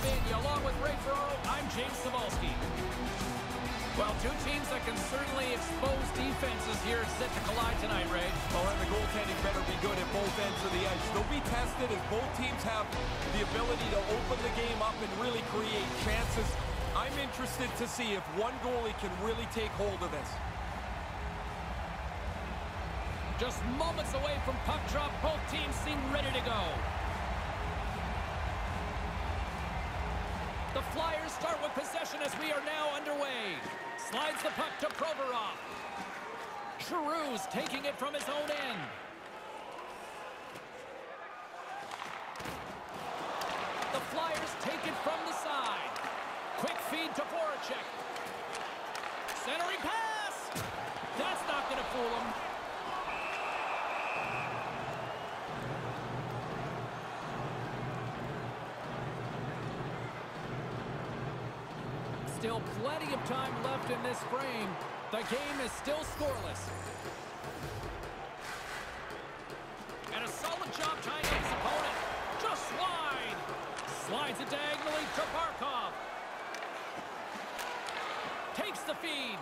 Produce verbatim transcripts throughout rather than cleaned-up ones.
Pennsylvania. Along with Ray Ferraro, I'm James Cebulski. Well, two teams that can certainly expose defenses here set to collide tonight, Ray. Well, and the goaltending better be good at both ends of the ice. They'll be tested as both teams have the ability to open the game up and really create chances. I'm interested to see if one goalie can really take hold of this. Just moments away from puck drop, both teams seem ready to go. The Flyers start with possession as we are now underway. Slides the puck to Provorov. Giroux's taking it from his own end. The Flyers take it from the side. Quick feed to Voracek. Centering pass! That's not going to fool him. Still plenty of time left in this frame. The game is still scoreless. And a solid job tying up his opponent. Just wide. Slides it diagonally to Barkov. Takes the feed.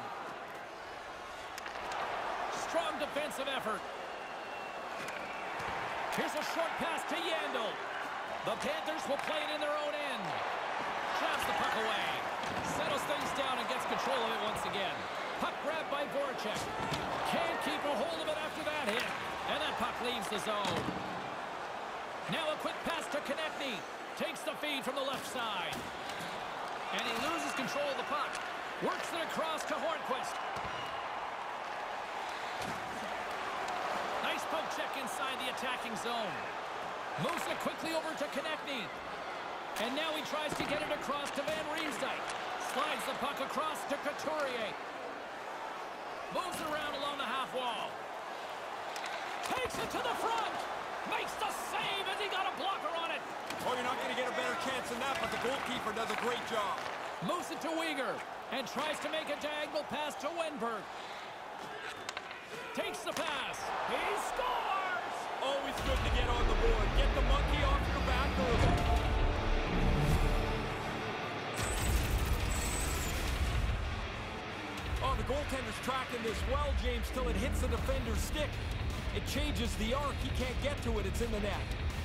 Strong defensive effort. Here's a short pass to Yandel. The Panthers will play it in their own end. Jabs the puck away. Settles things down and gets control of it once again. Puck grabbed by Voracek. Can't keep a hold of it after that hit. And that puck leaves the zone. Now a quick pass to Konechny. Takes the feed from the left side. And he loses control of the puck. Works it across to Hornquist. Nice poke check inside the attacking zone. Moves it quickly over to Konechny. And now he tries to get it across to Van Riemsdyk. Slides the puck across to Couturier. Moves it around along the half wall. Takes it to the front. Makes the save as he got a blocker on it. Oh, you're not going to get a better chance than that, but the goalkeeper does a great job. Moves it to Weegar. And tries to make a diagonal pass to Wenberg. Takes the pass. He scores! Always good to get on the board. Get the monkey off your back early. Oh, the goaltender's tracking this well, James, till it hits the defender's stick. It changes the arc. He can't get to it. It's in the net.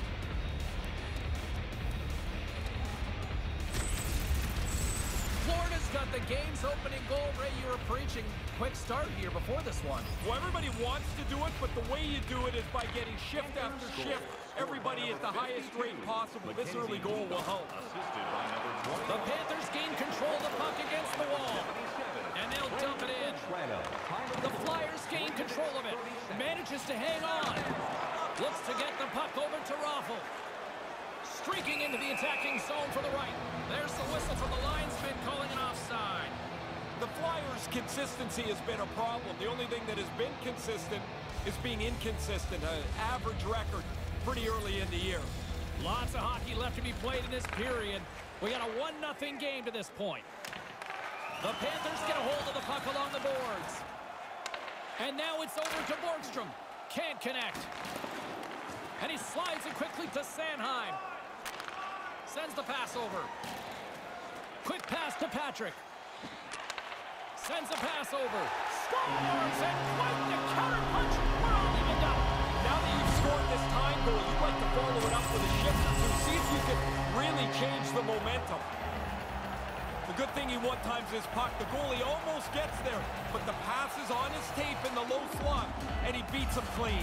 Florida's got the game's opening goal. Ray, you were preaching. Quick start here before this one. Well, everybody wants to do it, but the way you do it is by getting shift after shift. Everybody at the highest rate possible. This early goal will help. The Panthers gain control of the puck against the wall. And they'll dump it in. The Flyers gain control of it. Manages to hang on. Looks to get the puck over to Raffl. Streaking into the attacking zone for the right. There's the whistle from the linesman calling an offside. The Flyers' consistency has been a problem. The only thing that has been consistent is being inconsistent. An average record pretty early in the year. Lots of hockey left to be played in this period. We got a one nothing game to this point. The Panthers get a hold of the puck along the boards. And now it's over to Borgstrom. Can't connect. And he slides it quickly to Sanheim. Sends the pass over. Quick pass to Patrick. Sends a pass over. Scores! And quite the counter punch. We're all evened up. Now that you've scored this time goal, you'd like to follow it up with a shift or two. See if you can really change the momentum. The good thing he one-times his puck. The goalie almost gets there, but the pass is on his tape in the low slot, and he beats him clean.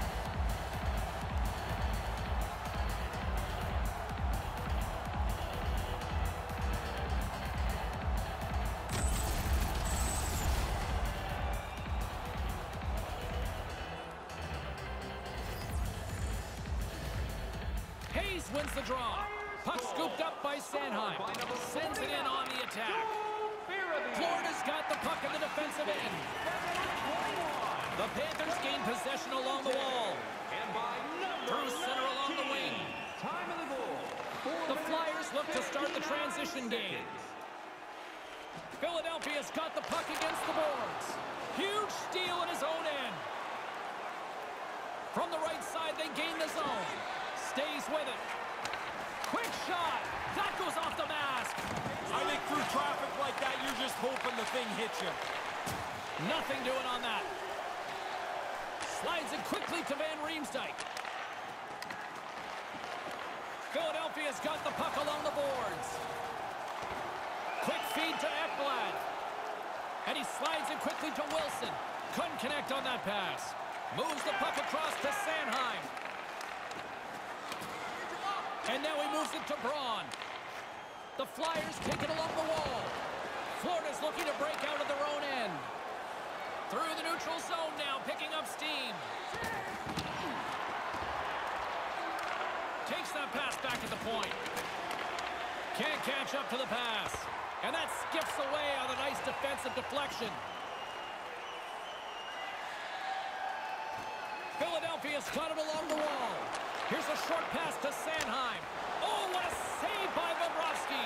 Hayes wins the draw. Puck scooped up by Sanheim. Sends it in on the attack. Florida's got the puck in the defensive end. The Panthers gain possession along the wall. Through center along the wing. The Flyers look to start the transition game. Philadelphia's got the puck against the boards. Huge steal in his own end. From the right side, they gain the zone. Stays with it. Quick shot. That goes off the hoping the thing hits you. Nothing doing on that. Slides it quickly to Van Riemsdyk. Philadelphia's got the puck along the boards. Quick feed to Ekblad. And he slides it quickly to Wilson. Couldn't connect on that pass. Moves the puck across to Sanheim. And now he moves it to Braun. The Flyers take it along the wall. Florida's looking to break out of their own end. Through the neutral zone now, picking up steam. Takes that pass back at the point. Can't catch up to the pass. And that skips away on a nice defensive deflection. Philadelphia's got it along the wall. Here's a short pass to Sanheim. Oh, what a save by Bobrovsky.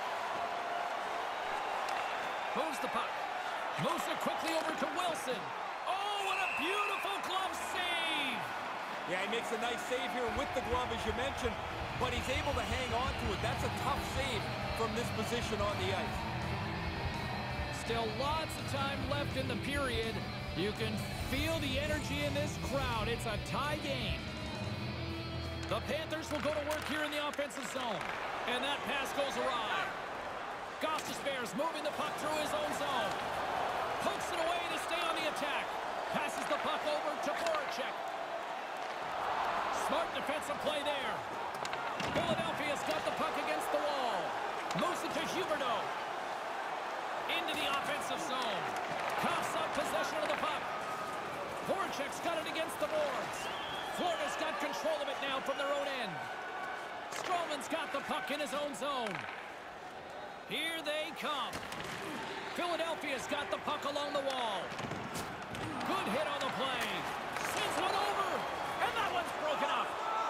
Moves the puck. Moves it quickly over to Wilson. Oh, what a beautiful glove save. Yeah, he makes a nice save here with the glove, as you mentioned, but he's able to hang on to it. That's a tough save from this position on the ice. Still lots of time left in the period. You can feel the energy in this crowd. It's a tie game. The Panthers will go to work here in the offensive zone. And that pass goes awry. Gostisbehere's moving the puck through his own zone. Pokes it away to stay on the attack. Passes the puck over to Voracek. Smart defensive play there. Philadelphia's got the puck against the wall. Moves it to Huberdeau. Into the offensive zone. Coughs up possession of the puck. Voracek's got it against the boards. Florida's got control of it now from their own end. Stroman's got the puck in his own zone. Here they come. Philadelphia's got the puck along the wall. Good hit on the play. Sends one over. And that one's broken up.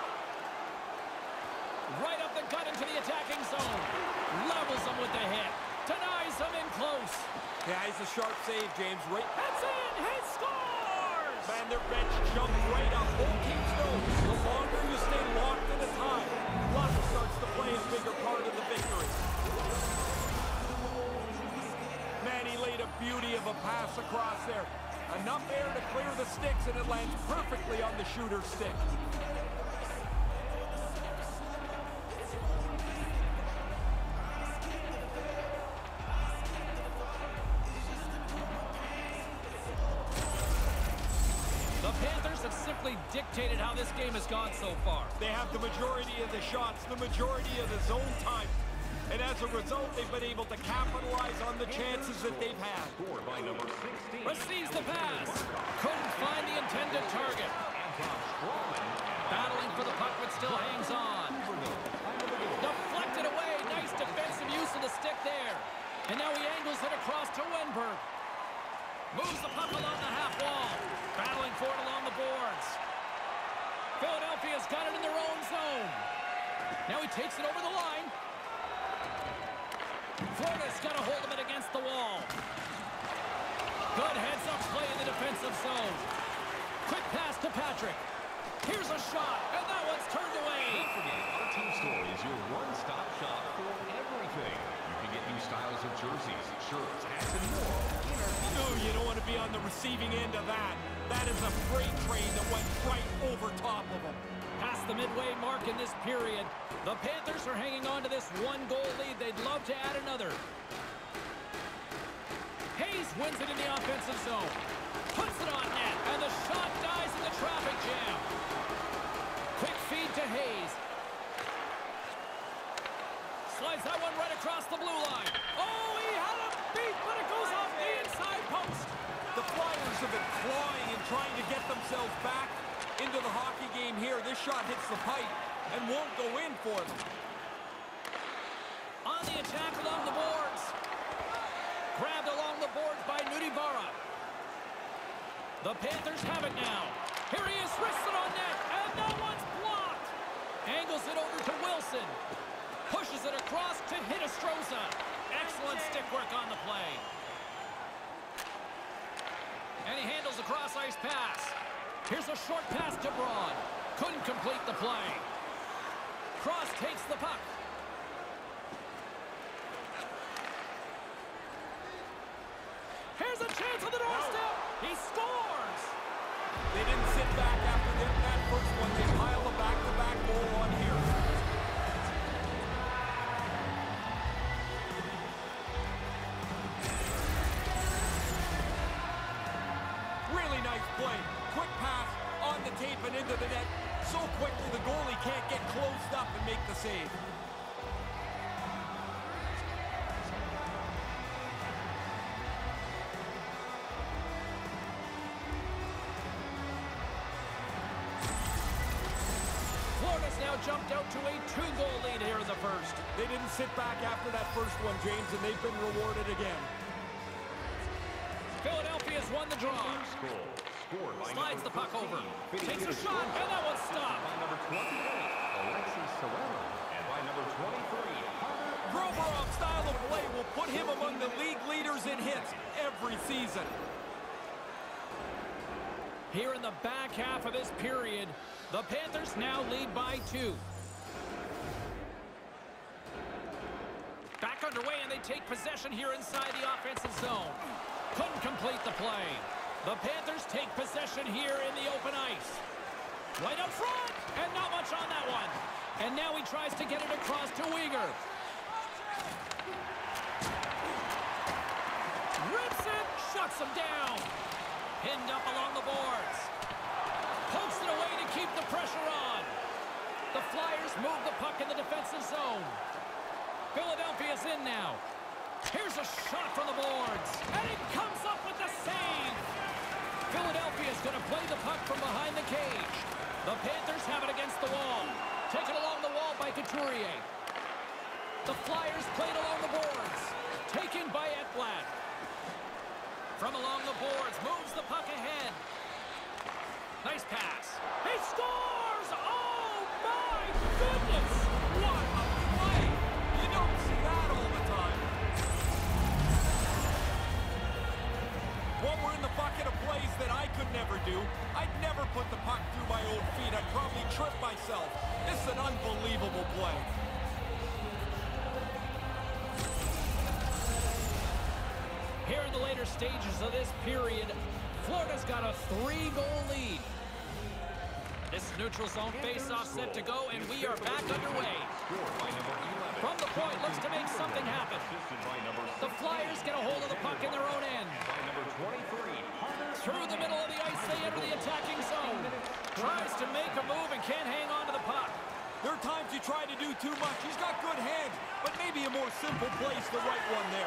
Right up the gut into the attacking zone. Levels them with the hit. Denies them in close. Yeah, he's a sharp save, James. Right. That's in. He scores! Man, their bench jumped right up. Both teams know the longer you stay locked in a tie, luck starts to play a bigger part of the victory. Man, he laid a beauty of a pass across there. Enough air to clear the sticks, and it lands perfectly on the shooter's stick. The Panthers have simply dictated how this game has gone so far. They have the majority of the shots, the majority of the zone time. And as a result, they've been able to capitalize on the chances that they've had. Receives the pass. Couldn't find the intended target. Battling for the puck, but still hangs on. Deflected away. Nice defensive use of the stick there. And now he angles it across to Wenberg. Moves the puck along the half wall. Battling for it along the boards. Philadelphia's got it in their own zone. Now he takes it over the line. Florida's got a hold of it against the wall. Good heads-up play in the defensive zone. Quick pass to Patrick. Here's a shot, and that one's turned away. Don't forget, our team store is your one-stop shop for everything. You can get new styles of jerseys, shirts, hats, and more. No, you don't want to be on the receiving end of that. That is a freight train that went right over top of them. Past the midway mark in this period, the Panthers are hanging on to this one-goal lead. They'd love to add another. Hayes wins it in the offensive zone. Puts it on net, and the shot dies in the traffic jam. Quick feed to Hayes. Slides that one right across the blue line. Oh, he had a beat, but it goes off the inside post. The Flyers have been clawing and trying to get themselves back into the hockey game here. This shot hits the pipe and won't go in for them. On the attack along the boards. Grabbed along the boards by Nudivara. The Panthers have it now. Here he is, wristed on net, and that one's blocked. Angles it over to Wilson. Pushes it across to Hinostroza. Excellent stick work on the play. And he handles a cross-ice pass. Here's a short pass to Braun. Couldn't complete the play. Cross takes the puck. There's a chance on the doorstep. He scores. They didn't sit back after getting that first one. They pile a back-to-back goal on here. Really nice play. Quick pass on the tape and into the net. So quickly the goalie can't get closed up and make the save. Florida's now jumped out to a two-goal lead here in the first. They didn't sit back after that first one, James, and they've been rewarded again. Philadelphia's won the draw. Slides the puck over. Takes a shot, and that one's stopped. By number twenty-eight, Alexis Serrano. And by number twenty-three, Provorov's style of play will put him among the league leaders in hits every season. Here in the back half of this period, the Panthers now lead by two. Back underway, and they take possession here inside the offensive zone. Couldn't complete the play. The Panthers take possession here in the open ice. Right up front, and not much on that one. And now he tries to get it across to Weegar. Rips it, shuts him down. Pinned up along the boards. Pokes it away to keep the pressure on. The Flyers move the puck in the defensive zone. Philadelphia's in now. Here's a shot from the boards. And he comes up with the save. Philadelphia's going to play the puck from behind the cage. The Panthers have it against the wall. Taken along the wall by Couturier. The Flyers played along the boards. Taken by Ekblad. From along the boards, moves the puck ahead. Nice pass. He scores! Oh, my goodness! What a play! You don't see that all the time. Well, we're in the bucket of plays that I could never do. I'd never put the puck through my own feet. I'd probably trip myself. This is an unbelievable play. Here in the later stages of this period, Florida's got a three-goal lead. This neutral zone face-off set to go, and we are back underway. From the point, looks to make something happen. The Flyers get a hold of the puck in their own end. Through the middle of the ice, they enter the attacking zone. Tries to make a move and can't hang on to the puck. There are times you try to do too much. He's got good hands, but maybe a more simple play's the right one there.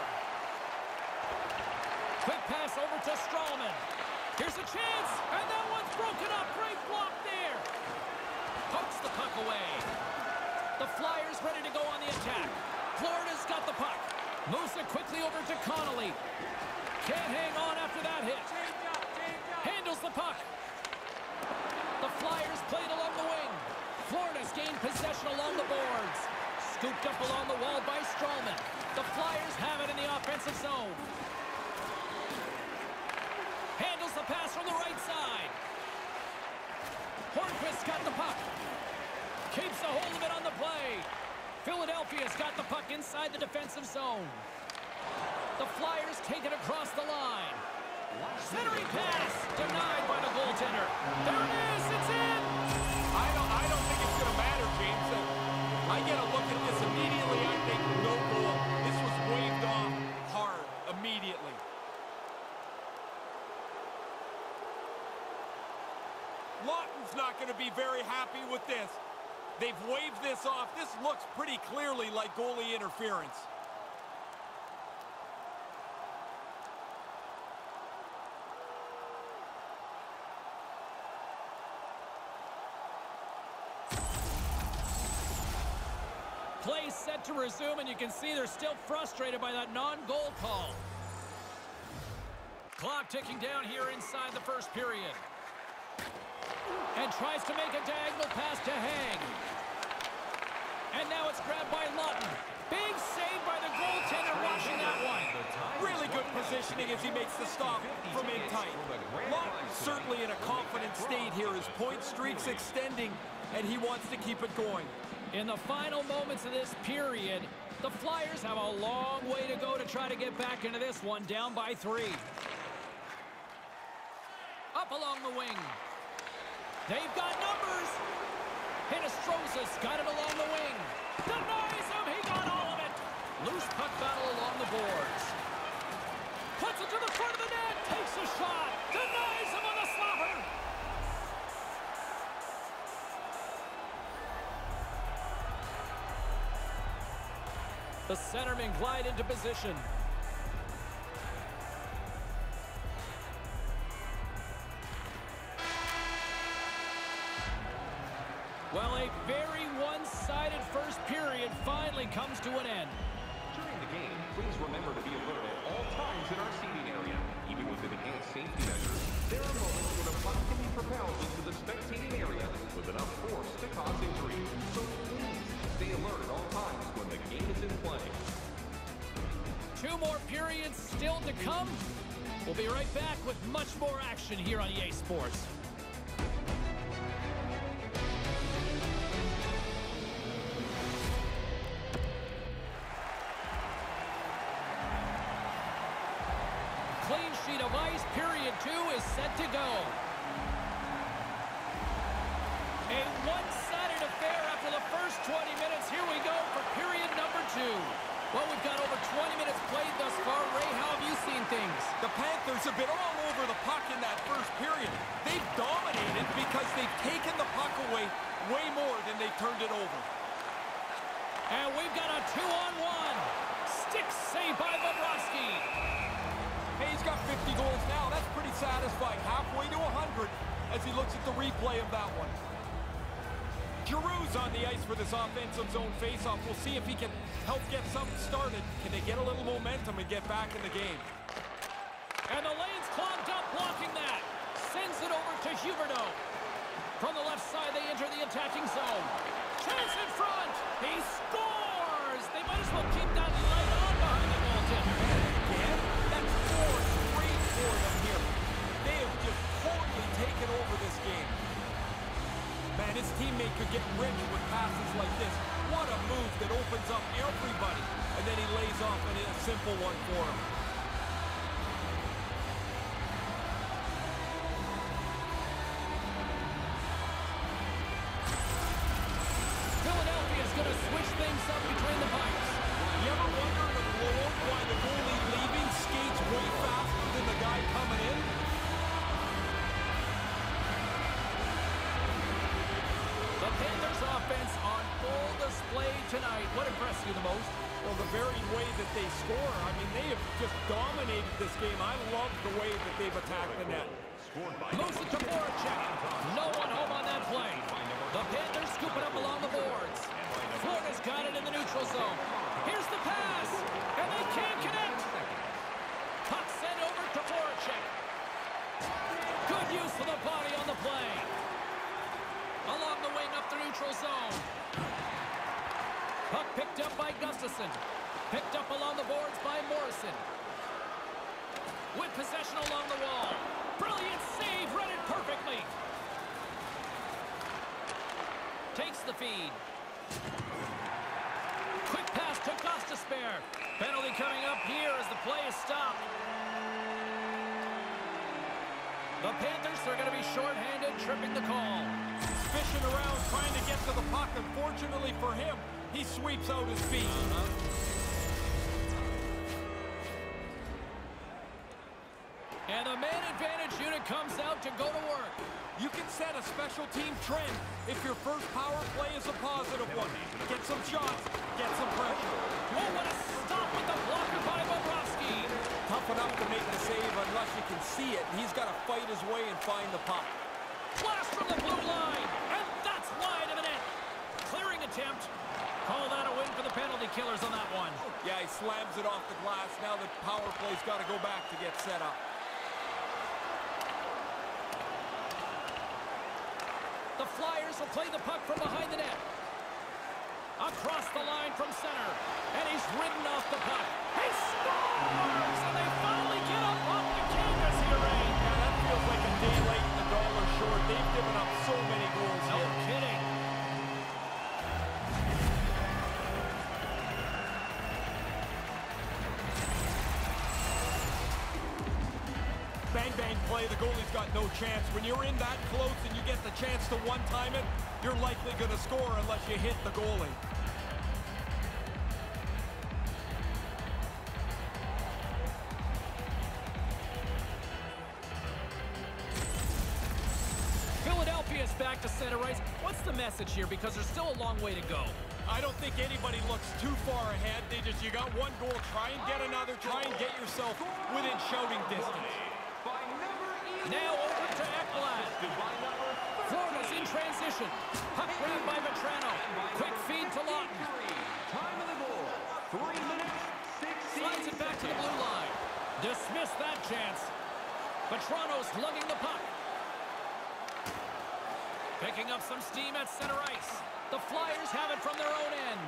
Quick pass over to Stralman. Here's a chance, and that one's broken up. Great block there. Pokes the puck away. The Flyers ready to go on the attack. Florida's got the puck. Moves it quickly over to Connolly. Can't hang on after that hit. Handles the puck. The Flyers played along the wing. Florida's gained possession along the boards. Scooped up along the wall by Stralman. The Flyers have it in the offensive zone. Handles the pass from the right side. Hornqvist's got the puck. Keeps a hold of it on the play. Philadelphia's got the puck inside the defensive zone. The Flyers take it across the line. Centering pass. Denied by the goaltender. There it is. It's in. I don't, I don't think it's going to matter, James. I get a look at this immediately. I think no goal. This was waved off hard immediately. Lawton's not going to be very happy with this. They've waved this off. This looks pretty clearly like goalie interference. Play set to resume, and you can see they're still frustrated by that non-goal call. Clock ticking down here inside the first period. And tries to make a diagonal pass to Hang. And now it's grabbed by Lawton. Big save by the goaltender watching that one. Really good positioning as he makes the stop from in tight. Lawton's certainly in a confident state here. His point streak's extending, and he wants to keep it going. In the final moments of this period, the Flyers have a long way to go to try to get back into this one, down by three. up along the wing. They've got numbers. Hinostroza's got it along the wing. Denies him. He got all of it. Loose puck battle along the boards. Puts it to the front of the net. Takes a shot. Denies him on the slapper. The centermen glide into position. Well, a very one-sided first period finally comes to an end. During the game, please remember to be alert at all times in our seating area. Even with enhanced safety measures, there are moments when a puck can be propelled into the spectating area with enough force to cause injury. So please stay alert at all times when the game is in play. Two more periods still to come. We'll be right back with much more action here on E A Sports. Clean sheet of ice. Period two is set to go. A one-sided affair after the first twenty minutes. Here we go for period number two. Well, we've got over twenty minutes played thus far. Ray, how have you seen things? The Panthers have been all over the puck in that first period. They've dominated because they've taken the puck away way more than they've turned it over. And we've got a two-on-one. Stick save by Bobrovsky. Hey, he's got fifty goals now. That's pretty satisfying. Halfway to one hundred as he looks at the replay of that one. Giroux's on the ice for this offensive zone faceoff. We'll see if he can help get something started. Can they get a little momentum and get back in the game? And the lane's clogged up, blocking that. Sends it over to Huberdeau. From the left side, they enter the attacking zone. Chance in front. He scores. They might as well keep that light on behind the goaltender. Again? That's four straight for them here. They have just totally taken over this game. Man, his teammate could get rich with passes like this. What a move that opens up everybody. And then he lays off a simple one for him. Philadelphia's going to switch things up between the pipes. You ever wonder in the globe why the goalie leaving skates way faster than the guy coming in? The Panthers offense on full display tonight. What impressed you the most? Well, the very way that they score. I mean, they have just dominated this game. I love the way that they've attacked the net. Moves it to Voracek. No one home on that play. The Panthers scoop it up along the boards. Florida's got it in the neutral zone. Here's the pass. And they can't connect. Puck sent over to Voracek. Good use of the body on the play. Along the wing up the neutral zone. Puck picked up by Gustafsson. Picked up along the boards by Morrison. With possession along the wall. Brilliant save, read it perfectly. Takes the feed. Quick pass to Gostisbehere. Penalty coming up here as the play is stopped. The Panthers are going to be shorthanded, tripping the call. Fishing around, trying to get to the puck. Unfortunately for him, he sweeps out his feet. And the man advantage unit comes out to go to work. You can set a special team trend if your first power play is a positive one. Get some shots, get some pressure. Oh, what a stop with the blocker by Bobrovsky. Tough enough to make the save unless you can see it. He's got to fight his way and find the puck. Blast from the blue line, and that's wide of the net. Clearing attempt. Call that a win for the penalty killers on that one. Yeah, he slams it off the glass. Now the power play's got to go back to get set up. The Flyers will play the puck from behind the net. Across the line from center. And he's ridden off the puck. He scores! And they finally get up off the canvas here, Ray. Yeah, that feels like a day late and a dollar short. They've given up so many goals No here. kidding. Bank bang play. The goalie's got no chance. When you're in that close and you get the chance to one-time it, you're likely going to score unless you hit the goalie. Philadelphia's back to center ice. What's the message here? Because there's still a long way to go. I don't think anybody looks too far ahead. They just, you got one goal, try and get another, try and get yourself within shouting distance. Now over to Ekblad. Florida's in transition. Puck grabbed by Vetrano. Quick feed to Lawton. Time of the goal. Three minutes, six Slides it back to the blue line. Dismiss that chance. Vetrano's lugging the puck. Picking up some steam at center ice. The Flyers have it from their own end.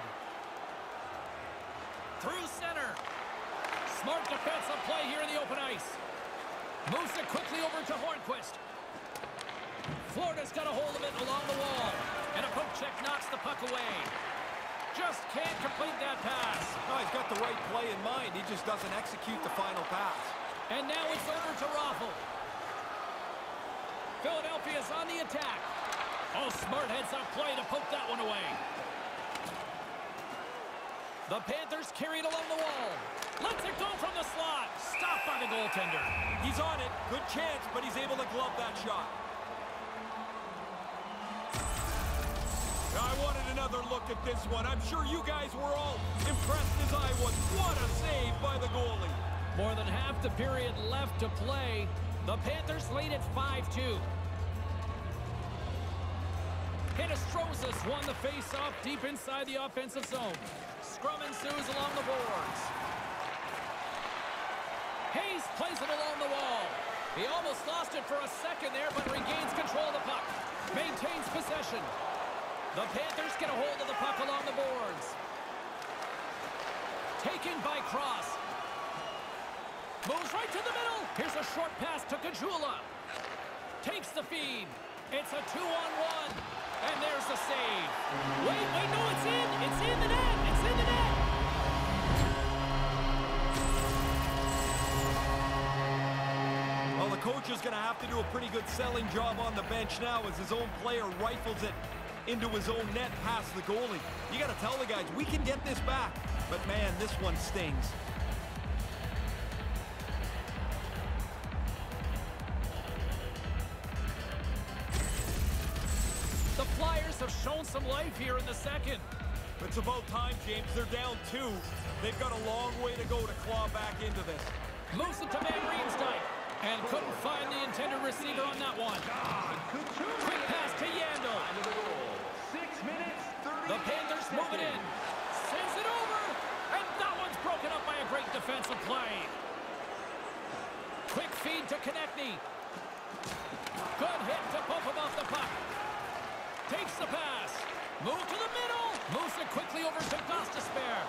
Through center. Smart defensive play here in the open ice. Moves it quickly over to Hornquist. Florida's got a hold of it along the wall. And a poke check knocks the puck away. Just can't complete that pass. No, he's got the right play in mind. He just doesn't execute the final pass. And now it's over to Raffl. Philadelphia's on the attack. Oh, smart heads-up play to poke that one away. The Panthers carried along the wall. Lets it go from the slot. Stopped by the goaltender. He's on it. Good chance, but he's able to glove that shot. I wanted another look at this one. I'm sure you guys were all impressed as I was. What a save by the goalie. More than half the period left to play. The Panthers lead at five two. Hinostroza won the face-off deep inside the offensive zone. Scrum ensues along the boards. Hayes plays it along the wall. He almost lost it for a second there, but regains control of the puck. Maintains possession. The Panthers get a hold of the puck along the boards. Taken by Cross. Moves right to the middle. Here's a short pass to Caggiula. Takes the feed. It's a two-on-one. And there's the save. Wait, wait, no, it's in. It's in the net. It's in the net. Well, the coach is going to have to do a pretty good selling job on the bench now as his own player rifles it into his own net past the goalie. You got to tell the guys, we can get this back. But, man, this one stings. The Flyers have shown some life here in the second. It's about time, James. They're down two. They've got a long way to go to claw back into this. Moves it to Van Riemsdyk. And couldn't find the intended receiver on that one. Quick pass to Yandel. The Panthers move it in. Sends it over. And that one's broken up by a great defensive play. Quick feed to Konechny. Good hit to bump him off the puck. Takes the pass. Move to the middle. Moves it quickly over to Gostisbehere.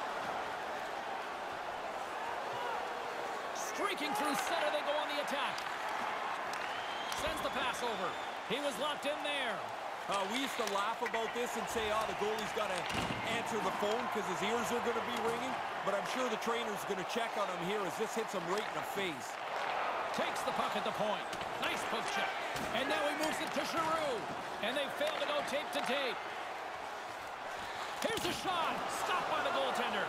Streaking through center, they go on the attack. Sends the pass over. He was locked in there. Uh, we used to laugh about this and say, oh, the goalie's got to answer the phone because his ears are going to be ringing. But I'm sure the trainer's going to check on him here as this hits him right in the face. Takes the puck at the point. Nice poke check. And now he moves it to Giroux. And they fail to go tape to tape. Here's a shot. Stopped by the goaltender.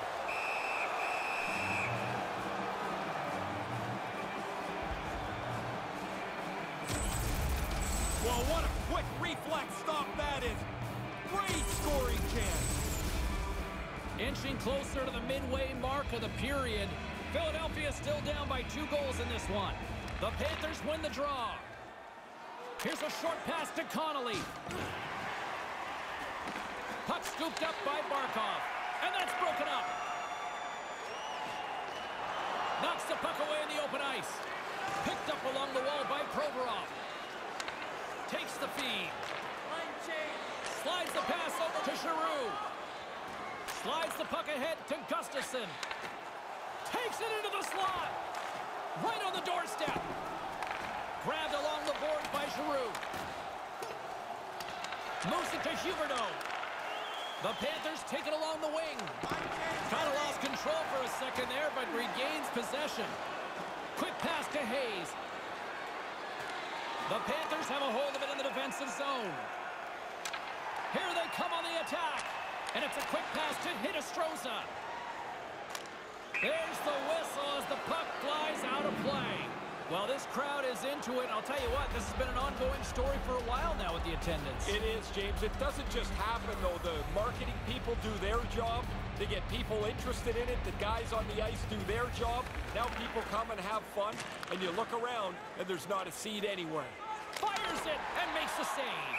Well, what a quick reflex stop that is. Great scoring chance. Inching closer to the midway mark of the period. Philadelphia still down by two goals in this one. The Panthers win the draw. Here's a short pass to Connolly. Puck scooped up by Barkov. And that's broken up. Knocks the puck away in the open ice. Picked up along the wall by Provorov. Takes the feed. Slides the pass over to Giroux. Slides the puck ahead to Gustafsson. Takes it into the slot. Right on the doorstep. Grabbed along the board by Giroux. Moves it to Huberdeau. The Panthers take it along the wing. Kind of lost control for a second there, but regains possession. Quick pass to Hayes. The Panthers have a hold of it in the defensive zone. Here they come on the attack. And it's a quick pass to Hinostroza. There's the whistle as the puck flies out of play. Well, this crowd is into it. I'll tell you what, this has been an ongoing story for a while now with the attendance. It is, James. It doesn't just happen, though. The marketing people do their job. They get people interested in it. The guys on the ice do their job. Now people come and have fun, and you look around, and there's not a seat anywhere. Fires it and makes the save.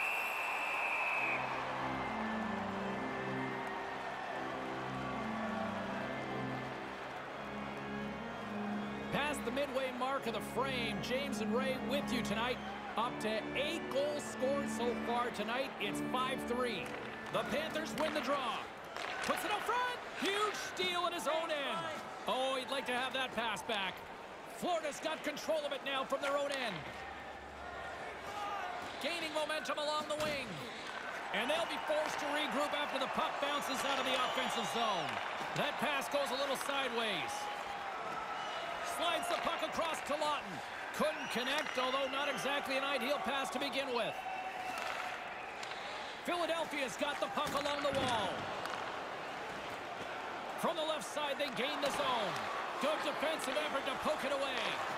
Past the midway mark of the frame, James and Ray with you tonight. Up to eight goals scored so far tonight. It's five three. The Panthers win the draw. Puts it up front. Huge steal in his own end. Oh, he'd like to have that pass back. Florida's got control of it now from their own end. Gaining momentum along the wing. And they'll be forced to regroup after the puck bounces out of the offensive zone. That pass goes a little sideways. Slides the puck across to Lawton. Couldn't connect, although not exactly an ideal pass to begin with. Philadelphia's got the puck along the wall. From the left side, they gain the zone. Good defensive effort to poke it away.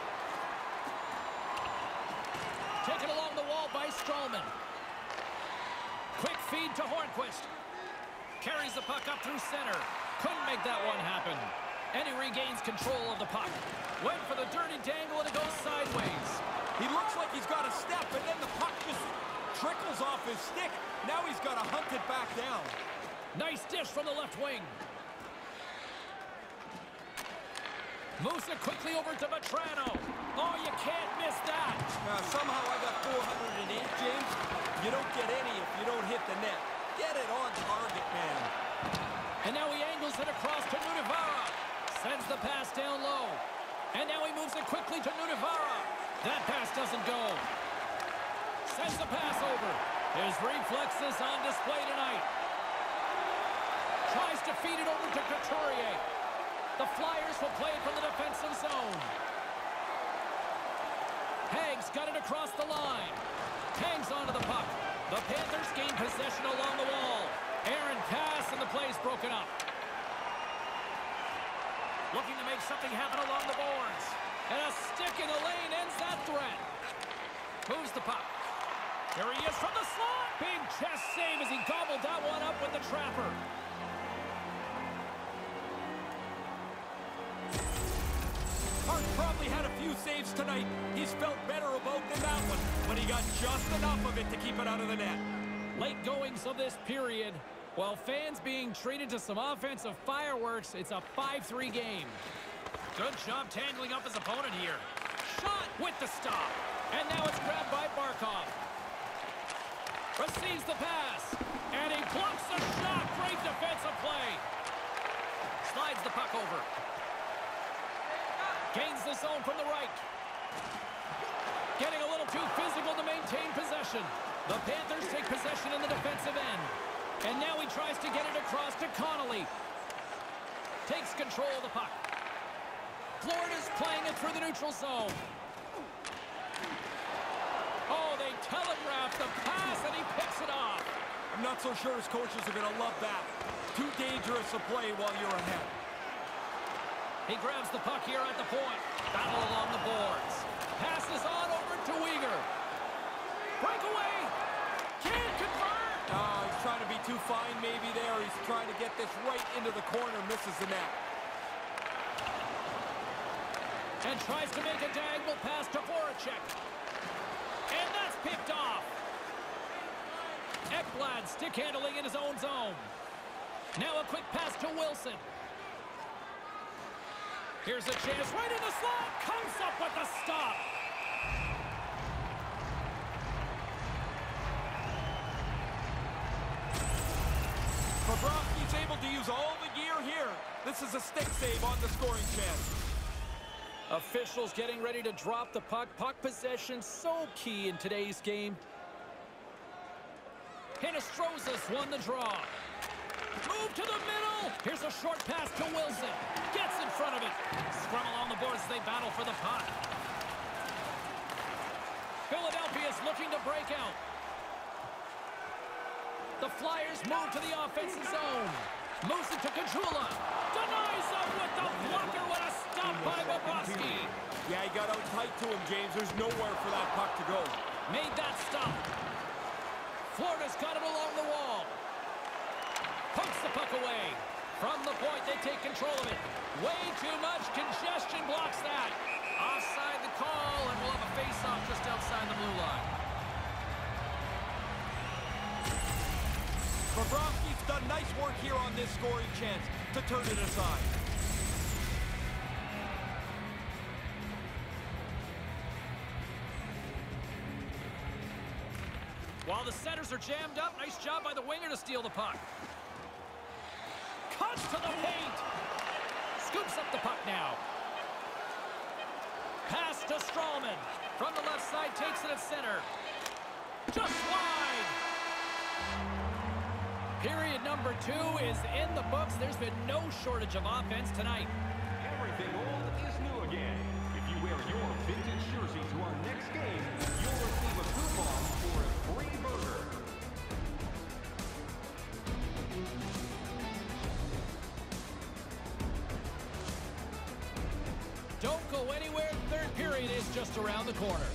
Taken along the wall by Strowman. Quick feed to Hornquist. Carries the puck up through center. Couldn't make that one happen. And he regains control of the puck. Went for the dirty dangle and it goes sideways. He looks like he's got a step, and then the puck just trickles off his stick. Now he's got to hunt it back down. Nice dish from the left wing. Moves it quickly over to Vetrano. Oh, you can't miss that. Now, somehow I got four hundred eight, James. You don't get any if you don't hit the net. Get it on target, man. And now he angles it across to Nunavara. Sends the pass down low. And now he moves it quickly to Nunavara. That pass doesn't go. Sends the pass over. His reflexes on display tonight. Tries to feed it over to Couturier. The Flyers will play it from the defensive zone. Hags got it across the line. Hangs onto the puck. The Panthers gain possession along the wall. Aaron pass and the play's broken up. Looking to make something happen along the boards. And a stick in the lane ends that threat. Moves the puck. Here he is from the slot. Big chest save as he gobbled that one up with the trapper. Hart probably had a few saves tonight. He's felt better about than that one, but he got just enough of it to keep it out of the net. Late goings of this period. While fans being treated to some offensive fireworks, it's a five three game. Good job tangling up his opponent here. Shot with the stop. And now it's grabbed by Barkov. Receives the pass. And he blocks the shot. Great defensive play. Slides the puck over. Gains the zone from the right. Getting a little too physical to maintain possession. The Panthers take possession in the defensive end. And now he tries to get it across to Connolly. Takes control of the puck. Florida's playing it through the neutral zone. Oh, they telegraph the pass and he picks it off. I'm not so sure his coaches are going to love that. Too dangerous a play while you're ahead. He grabs the puck here at the point. Battle along the boards. Passes on over to Weegar. Breakaway. Can't convert. Oh, he's trying to be too fine maybe there. He's trying to get this right into the corner. Misses the net. And tries to make a diagonal pass to Voracek. And that's picked off. Ekblad stick handling in his own zone. Now a quick pass to Wilson. Here's a chance right in the slot. Comes up with the stop. Bobrovsky's able to use all the gear here. This is a stick save on the scoring chance. Officials getting ready to drop the puck. Puck possession so key in today's game. Hinostroza's won the draw. Move to the middle. Here's a short pass to Wilson. Gets in front of it. Scrum along the boards as they battle for the puck. Philadelphia's looking to break out. The Flyers move to the offensive zone. Moves it to Caggiula. Denies him with the blocker. What a stop by Bobrovsky. Yeah, he got out tight to him, James. There's nowhere for that puck to go. Made that stop. Florida's got it along the wall. Pokes the puck away. From the point, they take control of it. Way too much congestion blocks that. Offside the call, and we'll have a face-off just outside the blue line. Bobrovsky's done nice work here on this scoring chance to turn it aside. While the centers are jammed up, nice job by the winger to steal the puck. Cuts to the paint. Scoops up the puck now. Pass to Stralman. From the left side, takes it at center. Just wide. Period number two is in the books. There's been no shortage of offense tonight. Everything old is new again. If you wear your vintage jersey to our next game, you'll receive a coupon for a free burger. Don't go anywhere. Third period is just around the corner.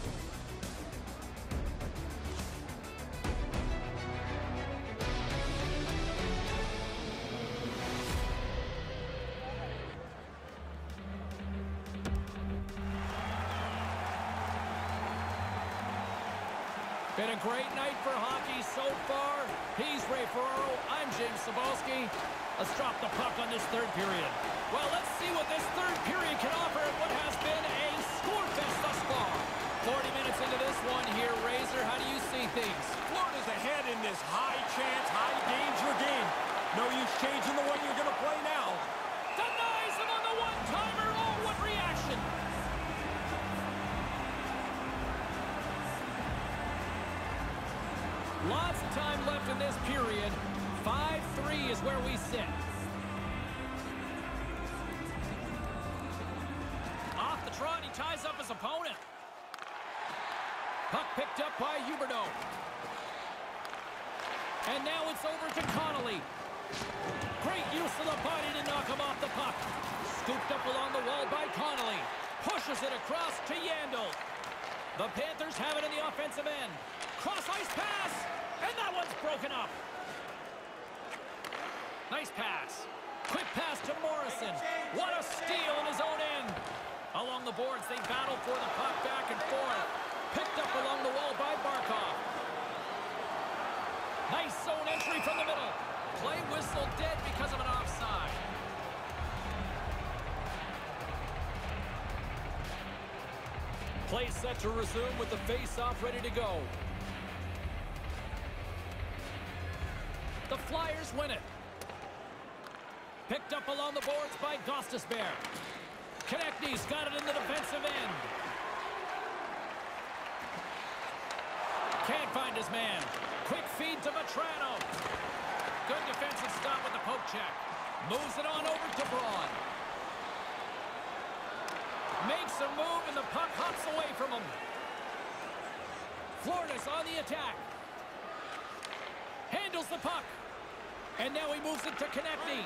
Been a great night for hockey so far. He's Ray Ferraro. I'm James Cybulski. Let's drop the puck on this third period. Well, let's see what this third period can offer at what has been a score fest thus far. forty minutes into this one here, Razor. How do you see things? Florida's ahead in this high-chance, high-danger game. No use changing the way you're going to play now. Denies him on the one-timer. Oh, what reaction! Lots of time left in this period. five three is where we sit. Off the trot, he ties up his opponent. Puck picked up by Huberdeau. And now it's over to Connolly. Great use of the body to knock him off the puck. Scooped up along the wall by Connolly. Pushes it across to Yandel. The Panthers have it in the offensive end. Cross-ice pass, and that one's broken up. Nice pass. Quick pass to Morrison. What a steal in his own end. Along the boards, they battle for the puck back and forth. Picked up along the wall by Barkov. Nice zone entry from the middle. Play whistle dead because of an offside. Play set to resume with the face-off ready to go. The Flyers win it. Picked up along the boards by Gostisbehere. Konechny's got it in the defensive end. Can't find his man. Quick feed to Vatrano. Good defensive stop with the poke check. Moves it on over to Braun. Makes a move and the puck hops away from him. Florida's on the attack. Handles the puck. And now he moves it to Konechny.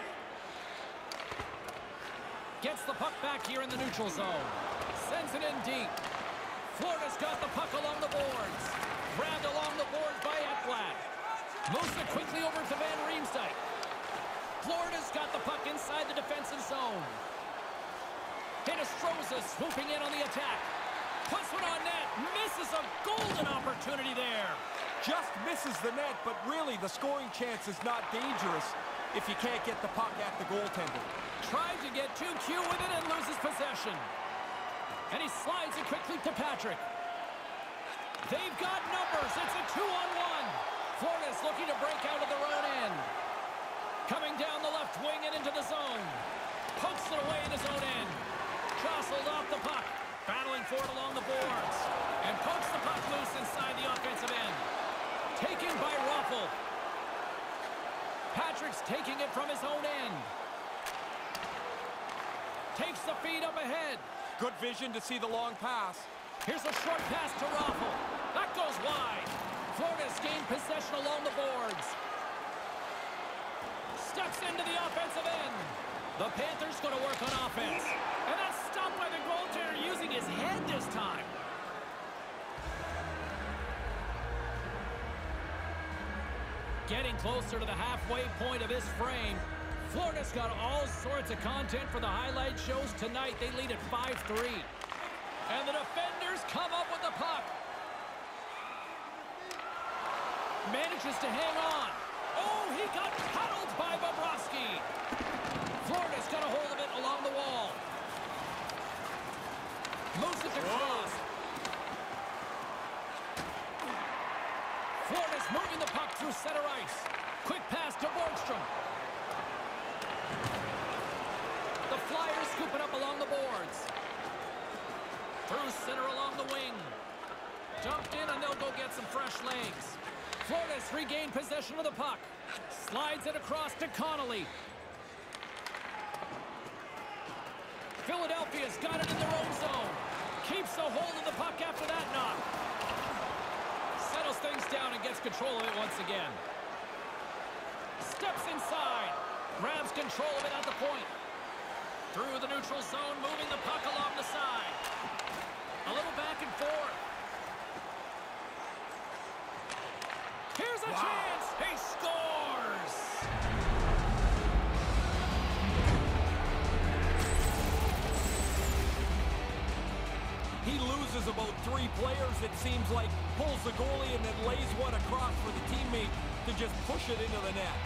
Gets the puck back here in the neutral zone. Sends it in deep. Florida's got the puck along the boards. Grabbed along the boards by Ekblad. Moves it quickly over to Van Riemsdyk. Florida's got the puck inside the defensive zone. Hinostroza swooping in on the attack. Puts one on net. Misses a golden opportunity there. Just misses the net, but really the scoring chance is not dangerous if you can't get the puck at the goaltender. Tried to get too cute with it and loses possession. And he slides it quickly to Patrick. They've got numbers. It's a two-on-one. Florida's looking to break out of their own end. Coming down the left wing and into the zone. Pokes it away in his own end. Jostled off the puck. Battling for it along the boards. And pokes the puck loose inside the offensive end. Taken by Raffl. Patrick's taking it from his own end. Takes the feed up ahead. Good vision to see the long pass. Here's a short pass to Raffle. That goes wide. Florida's gained possession along the boards. Steps into the offensive end. The Panthers going to work on offense. And that's stopped by the goaltender using his head this time. Getting closer to the halfway point of this frame. Florida's got all sorts of content for the highlight shows tonight. They lead at five three. And the defenders come up with the puck. Manages to hang on. Oh, he got paddled by Bobrovsky. Florida's got a hold of it along the wall. Moves it across. Florida's moving the puck through center ice. Quick pass to Borgstrom. The Flyers scoop it up along the boards. Through center along the wing. Dumped in, and they'll go get some fresh legs. Florida's regained possession of the puck. Slides it across to Connolly. Philadelphia's got it in their own zone. Keeps a hold of the puck after that knock. Settles things down and gets control of it once again. Steps inside. Grabs control of it at the point. Through the neutral zone, moving the puck along the side. A little back and forth. Here's a wow. chance. He scores. He loses about three players, it seems like. Pulls the goalie and then lays one across for the teammate to just push it into the net.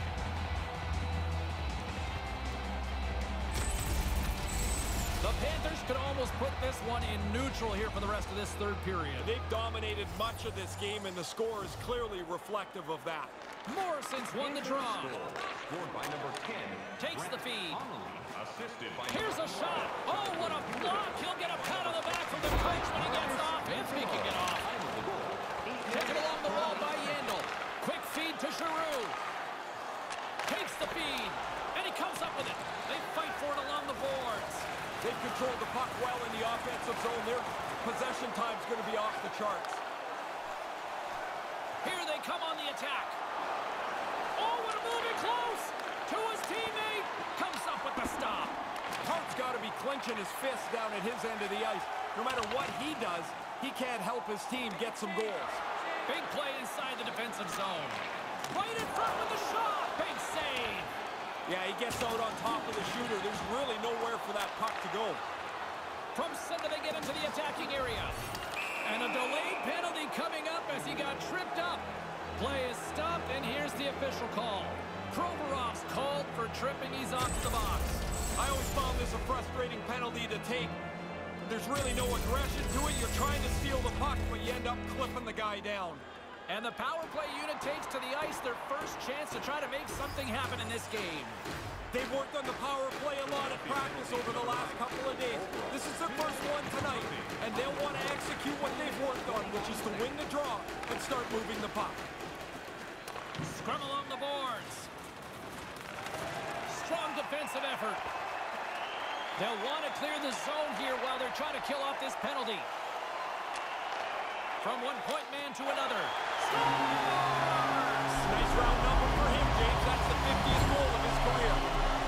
The Panthers could almost put this one in neutral here for the rest of this third period. They've dominated much of this game, and the score is clearly reflective of that. Morrison's won the draw. Scored by number ten. Takes the feed. Assisted by Here's a shot. Oh, what a block. He'll get a pat on the back from the coach when he gets off. If he can get off. Taken along the wall by Yandel. Quick feed to Giroux. Takes the feed. And he comes up with it. They fight for it along the boards. They've controlled the puck well in the offensive zone. Their possession time's going to be off the charts. Here they come on the attack. Oh, what a moving close to his teammate. Comes up with the stop. Hart's got to be clenching his fist down at his end of the ice. No matter what he does, he can't help his team get some goals. Big play inside the defensive zone. Right in front with the shot. Big save. Yeah, he gets out on top of the shooter. There's really nowhere for that puck to go. From center, they get into the attacking area. And a delayed penalty coming up as he got tripped up. Play is stopped, and here's the official call. Provorov's called for tripping. He's off the box. I always found this a frustrating penalty to take. There's really no aggression to it. You're trying to steal the puck, but you end up clipping the guy down. And the power play unit takes to the ice their first chance to try to make something happen in this game. They've worked on the power play a lot at practice over the last couple of days. This is their first one tonight, and they'll want to execute what they've worked on, which is to win the draw and start moving the puck. Scrum along the boards. Strong defensive effort. They'll want to clear the zone here while they're trying to kill off this penalty. From one point man to another. Scores! Nice round number for him, James. That's the fiftieth goal of his career.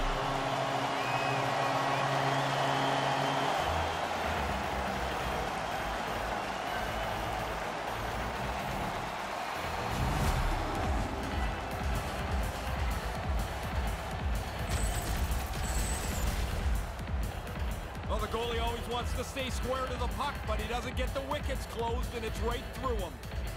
Well, the goalie always wants to stay square to the puck, but he doesn't get the wickets closed, and it's right through him.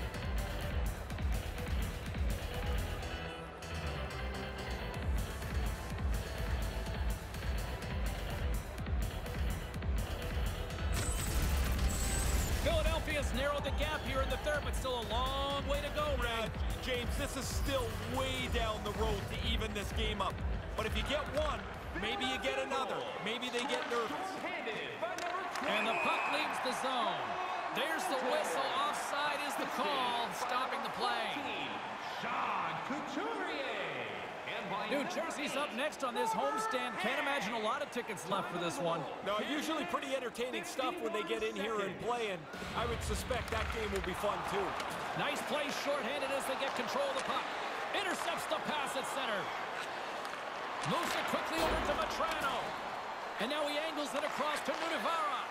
Philadelphia's narrowed the gap here in the third, but still a long way to go, Red. Uh, James, this is still way down the road to even this game up. But if you get one, maybe you get another. Maybe they get nervous. And the puck leaves the zone. There's the whistle. Offside is the call, stopping the play. Sean Couturier. And New Jersey's up next on this homestand. Can't imagine a lot of tickets left for this one. No, usually pretty entertaining stuff when they get in here and play, and I would suspect that game will be fun too. Nice play shorthanded as they get control of the puck. Intercepts the pass at center. Moves it quickly over to Matrano. And now he angles it across to Munivara.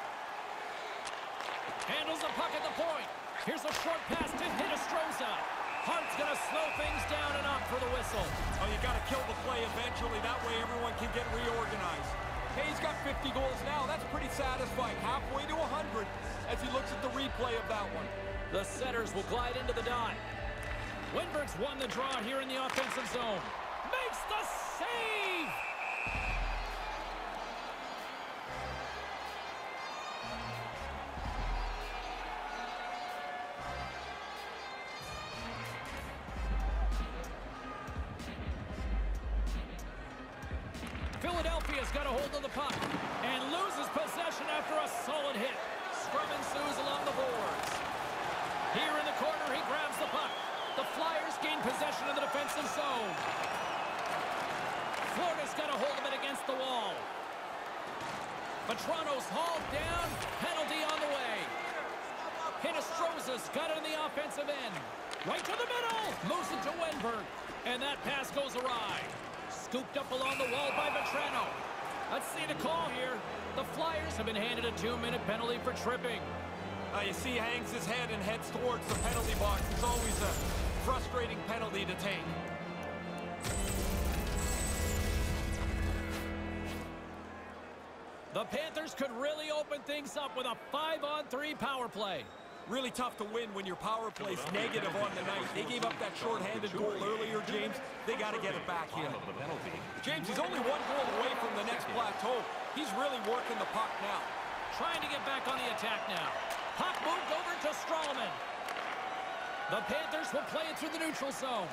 Handles the puck at the point. Here's a short pass to Hinostroza. Hart's going to slow things down and up for the whistle. Oh, you got to kill the play eventually. That way everyone can get reorganized. Hey, he's got fifty goals now. That's pretty satisfying. Halfway to one hundred as he looks at the replay of that one. The setters will glide into the dot. Windberg's won the draw here in the offensive zone. Makes the save! Philadelphia's got a hold of the puck and loses possession after a solid hit. Scrum ensues along the boards. Here in the corner, he grabs the puck. The Flyers gain possession of the defensive zone. Florida's got a hold of it against the wall. Matrano's hauled down. Penalty on the way. Hinostroza's got it in the offensive end. Right to the middle. Moves it to Wennberg. And that pass goes awry. Scooped up along the wall by Matrano. Let's see the call here. The Flyers have been handed a two-minute penalty for tripping. Uh, you see he hangs his head and heads towards the penalty box. It's always a frustrating penalty to take. The Panthers could really open things up with a five on three power play. Really tough to win when your power play's negative on the night. They gave up that shorthanded goal earlier, James. They got to get it back here. James, he's only one goal away from the next plateau. He's really working the puck now. Trying to get back on the attack now. Puck moved over to Stralman. The Panthers will play it through the neutral zone.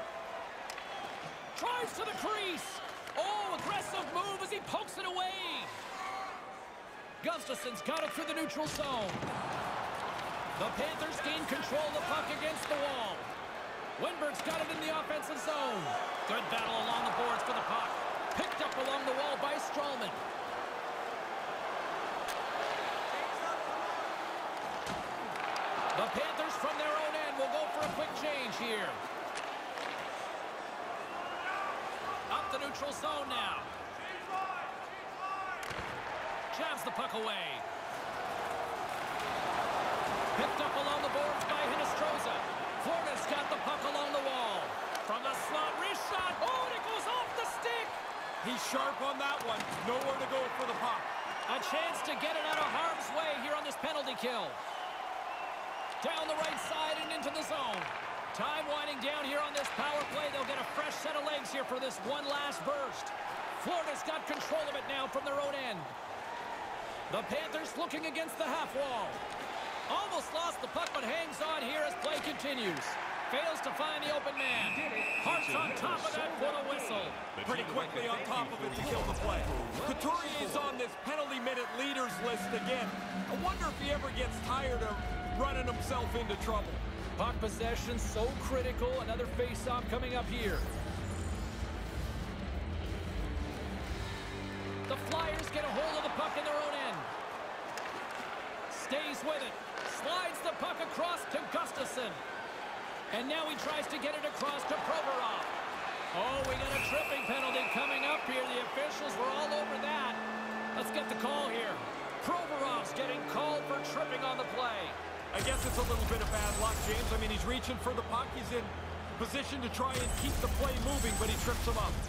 Drives to the crease. Oh, aggressive move as he pokes it away. Gustafson's got it through the neutral zone. The Panthers gain control of the puck against the wall. Wennberg's got it in the offensive zone. Good battle along the boards for the puck. Picked up along the wall by Stralman. The Panthers from their own end will go for a quick change here. Up the neutral zone now. Jabs the puck away. Picked up along the boards by Hinostroza. Florida's got the puck along the wall. From the slot, wrist shot. Oh, and it goes off the stick. He's sharp on that one. Nowhere to go for the puck. A chance to get it out of harm's way here on this penalty kill. Down the right side and into the zone. Time winding down here on this power play. They'll get a fresh set of legs here for this one last burst. Florida's got control of it now from their own end. The Panthers looking against the half wall. Almost lost the puck, but hangs on here as play continues. Fails to find the open man. Hart's on top of that for the whistle. Pretty quickly on top of it to kill the play. Couturier is on this penalty minute leaders list again. I wonder if he ever gets tired of running himself into trouble. Puck possession so critical. Another face-off coming up here. The Flyers get a hold of the puck in their own end. Stays with it. Slides the puck across to Gustafson. And now he tries to get it across to Provorov. Oh, we got a tripping penalty coming up here. The officials were all over that. Let's get the call here. Provorov's getting called for tripping on the play. I guess it's a little bit of bad luck, James. I mean, he's reaching for the puck. He's in position to try and keep the play moving, but he trips him up.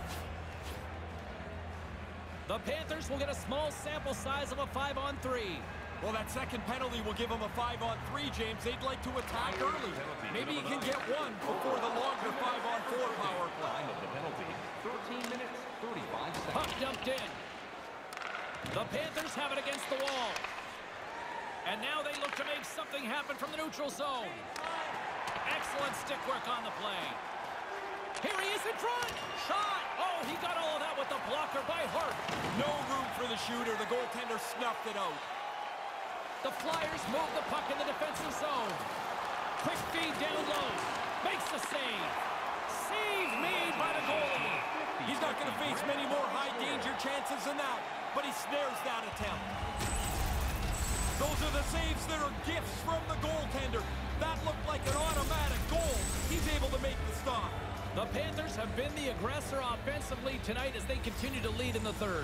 The Panthers will get a small sample size of a five on three. Well, that second penalty will give them a five on three, James. They'd like to attack early. Maybe he can get one before the longer five on four power play. thirteen minutes, thirty-five seconds. Puck dumped in. The Panthers have it against the wall. And now they look to make something happen from the neutral zone. Excellent stick work on the play. Here he is in front. Shot. Oh, he got all of that with the blocker by Hart. No room for the shooter. The goaltender snuffed it out. The Flyers move the puck in the defensive zone. Quick feed down low. Makes the save. Save made by the goalie. He's not going to face many more high-danger chances than that, but he snares that attempt. Those are the saves that are gifts from the goaltender. That looked like an automatic goal. He's able to make the stop. The Panthers have been the aggressor offensively tonight as they continue to lead in the third.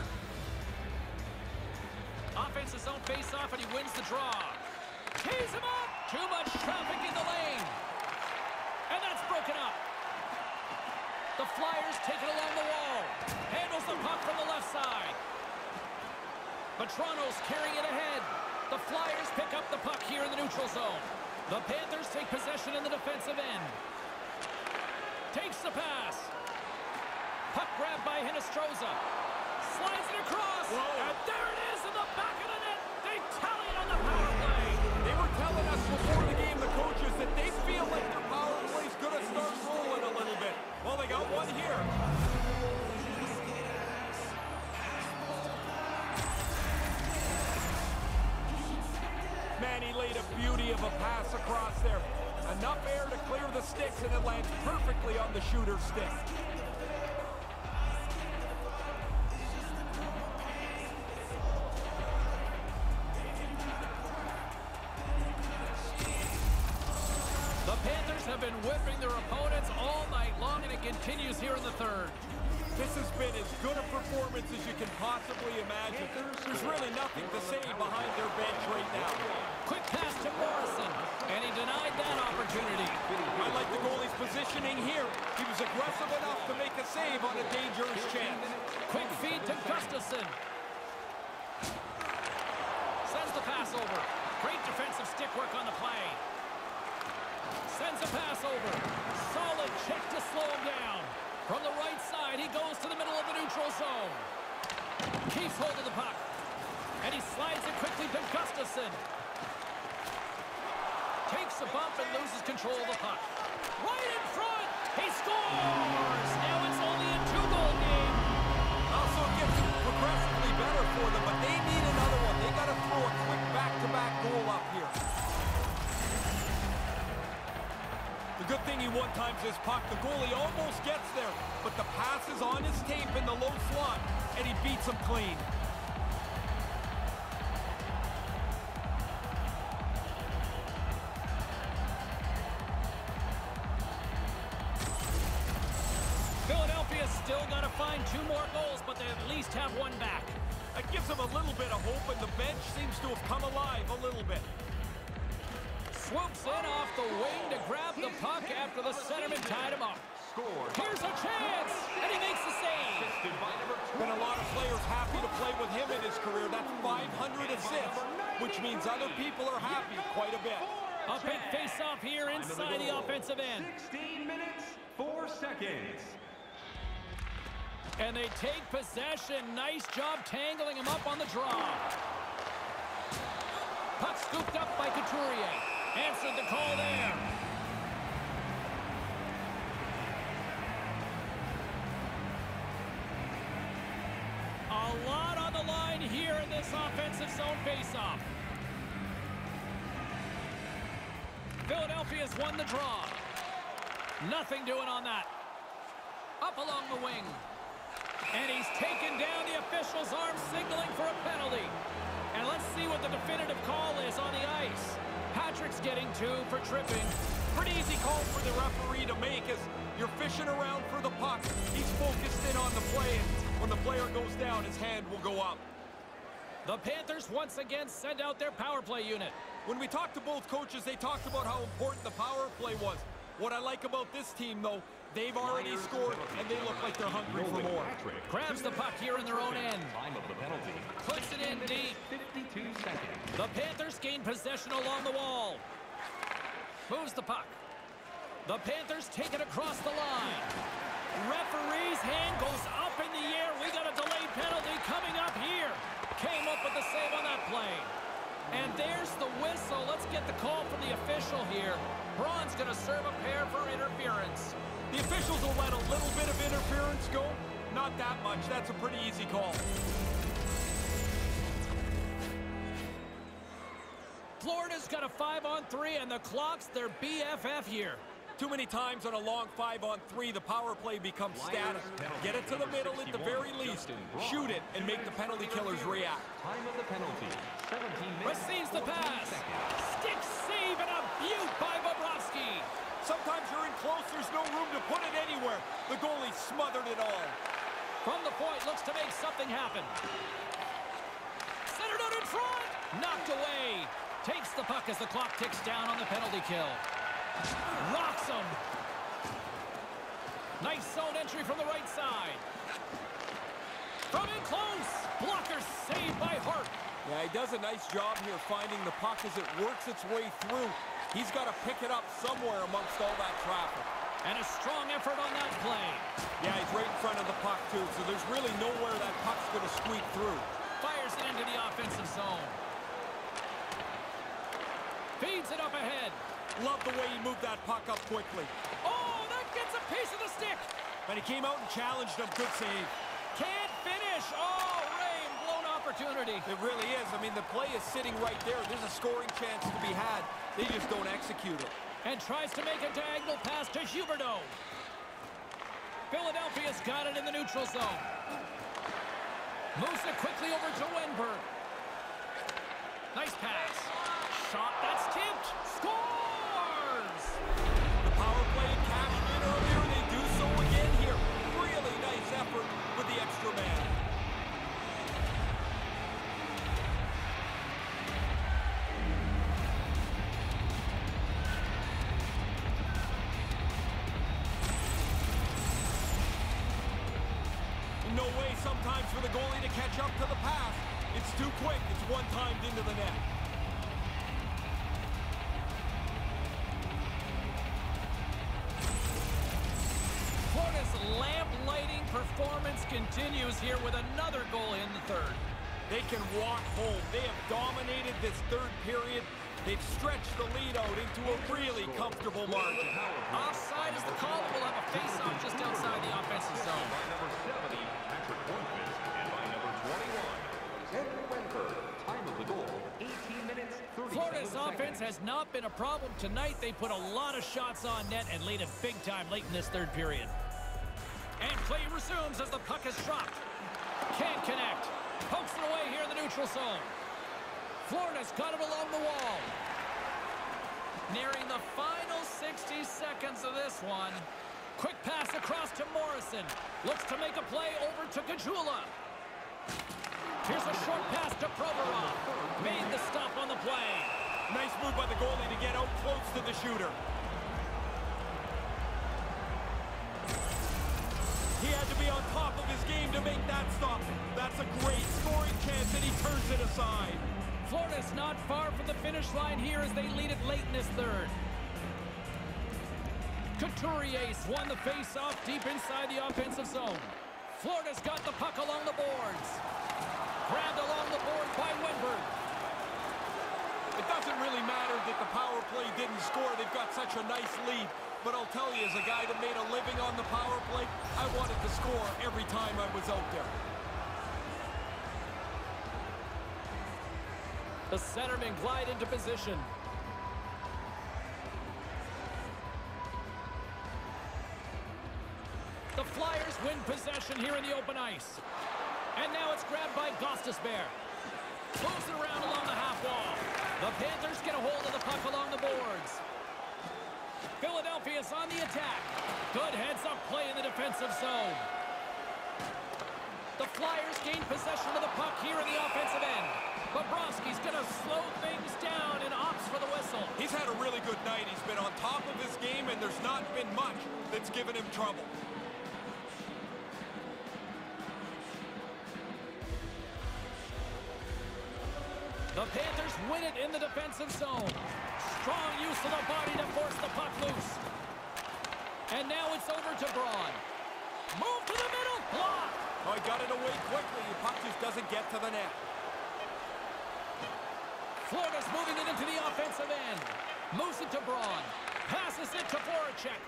Offensive zone face-off, and he wins the draw. Tees him up! Too much traffic in the lane. And that's broken up. The Flyers take it along the wall. Handles the puck from the left side. But Toronto's carrying it ahead. The Flyers pick up the puck here in the neutral zone. The Panthers take possession in the defensive end. Takes the pass. Puck grabbed by Hinostroza. Slides it across. Whoa. And there it is in the back of the net. They tally it on the power play. They were telling us before the game, the coaches, that they feel like their power play's going to start rolling a little bit. Well, they got one here. Man, he laid a beauty of a pass across there. Enough air to clear the sticks, and it lands perfectly on the shooter's stick. The Panthers have been whipping their opponents all night long, and it continues here in the third. This has been as good a performance as you can possibly imagine. There's really nothing to say behind their bench right now. Quick pass to Morrison, and he denied that opportunity. I like the goalie's positioning here. He was aggressive enough to make a save on a dangerous chance. Quick feed to Gustafsson. Sends the pass over. Great defensive stick work on the play. Sends a pass over. Solid check to slow him down. From the right side, he goes to the middle of the neutral zone. Keeps hold of the puck. And he slides it quickly to Gustafsson. Takes a bump and loses control of the puck. Right in front! He scores! Now it's only a two-goal game. Also gets progressively better for them, but they need another one. They got to throw a quick back-to-back goal up here. The good thing he one-times his puck. The goalie almost gets there, but the pass is on his tape in the low slot, and he beats him clean. Philadelphia's still got to find two more goals, but they at least have one back. That gives them a little bit of hope, and the bench seems to have come alive a little bit. Swoops in off the wing to grab the puck after the centerman tied him up. Here's a chance, and he makes the save. Been a lot of players happy to play with him in his career. That's five hundred assists, which means other people are happy quite a bit. A big face-off here inside the offensive end. sixteen minutes, four seconds. And they take possession. Nice job tangling him up on the draw. Puck scooped up by Couturier. Answered the call there. A lot on the line here in this offensive zone faceoff. Philadelphia's won the draw. Nothing doing on that. Up along the wing. And he's taken down the official's arm, signaling for a penalty. And let's see what the definitive call is on the ice. Patrick's getting two for tripping. Pretty easy call for the referee to make as you're fishing around for the puck. He's focused in on the play, and when the player goes down, his hand will go up. The Panthers once again send out their power play unit. When we talked to both coaches, they talked about how important the power play was. What I like about this team, though, they've already scored, and they look like they're hungry for more. Grabs the puck here in their own end. Time of the penalty. Puts it in deep. fifty-two seconds. The Panthers gain possession along the wall. Moves the puck. The Panthers take it across the line. Referee's hand goes up in the air. We got a delayed penalty coming up here. Came up with the save on that play. And there's the whistle. Let's get the call from the official here. Braun's going to serve a pair for interference. The officials will let a little bit of interference go. Not that much. That's a pretty easy call. Florida's got a five on three, and the clock's their B F F here. Too many times on a long five on three, the power play becomes static. Get it to the middle at the very least. Shoot it and make the penalty killers react. Time of the penalty, seventeen minutes. Receives the pass. Stick save and a beaut by Bobrovsky. Sometimes you're in close, there's no room to put it anywhere. The goalie smothered it all. From the point, looks to make something happen. Centered out in front. Knocked away. Takes the puck as the clock ticks down on the penalty kill. Rocks him. Nice zone entry from the right side. From in close. Blocker saved by Hart. Yeah, he does a nice job here finding the puck as it works its way through. He's got to pick it up somewhere amongst all that traffic. And a strong effort on that play. Yeah, he's right in front of the puck, too, so there's really nowhere that puck's going to squeak through. Fires it into the offensive zone. Feeds it up ahead. Love the way he moved that puck up quickly. Oh, that gets a piece of the stick. And he came out and challenged him. Good save. Can't finish. Oh, Ray, blown opportunity. It really is. I mean, the play is sitting right there. There's a scoring chance to be had. They just don't execute it. And tries to make a diagonal pass to Huberdeau. Philadelphia's got it in the neutral zone. Moves it quickly over to Wenberg. Nice pass. Shot that's tipped. Scores! The power play cashed in earlier. They do so again here. Really nice effort with the extra man. No way sometimes for the goalie to catch up to the pass. It's too quick. It's one-timed into the net. Florida's lamp-lighting performance continues here with another goal in the third. They can walk home. They have dominated this third period. They've stretched the lead out into a really comfortable margin. Offside is the call. We'll have a face-off just outside the offensive zone. By number seventy, Patrick Hornqvist, and by number twenty-one, Andrew Wenberg. Time of the goal, eighteen minutes, thirty-seven Florida's seconds. offense has not been a problem tonight. They put a lot of shots on net and lead it big time late in this third period. And play resumes as the puck is dropped. Can't connect. Pokes it away here in the neutral zone. Florida's got it along the wall. Nearing the final sixty seconds of this one. Quick pass across to Morrison. Looks to make a play over to Kajula. Here's a short pass to Provorov. Made the stop on the play. Nice move by the goalie to get out close to the shooter. He had to be on top of his game to make that stop. That's a great scoring chance, and he turns it aside. Florida's not far from the finish line here as they lead it late in this third. Couturier won the face-off deep inside the offensive zone. Florida's got the puck along the boards. Grabbed along the board by Wenberg. It doesn't really matter that the power play didn't score. They've got such a nice lead. But I'll tell you, as a guy that made a living on the power play, I wanted to score every time I was out there. The centermen glide into position. The Flyers win possession here in the open ice. And now it's grabbed by Gostisbehere. Moves it around along the half wall. The Panthers get a hold of the puck along the boards. Philadelphia's on the attack. Good heads-up play in the defensive zone. The Flyers gain possession of the puck here in the offensive end. Bobrovsky's going to slow things down and opts for the whistle. He's had a really good night. He's been on top of his game, and there's not been much that's given him trouble. The Panthers win it in the defensive zone. Strong use of the body to force the puck loose. And now it's over to Braun. Move to the middle. Blocked. Oh, he got it away quickly. The puck just doesn't get to the net. Florida's moving it into the offensive end. Moves it to Braun. Passes it to Voracek.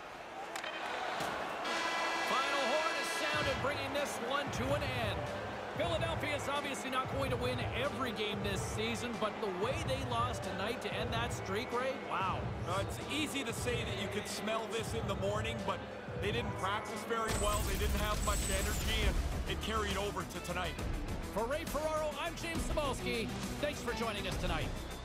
Final horn is sounded, bringing this one to an end. Philadelphia is obviously not going to win every game this season, but the way they lost tonight to end that streak, Ray, wow. Uh, it's easy to say that you could smell this in the morning, but they didn't practice very well. They didn't have much energy, and it carried over to tonight. For Ray Ferraro, I'm James Cybulski. Thanks for joining us tonight.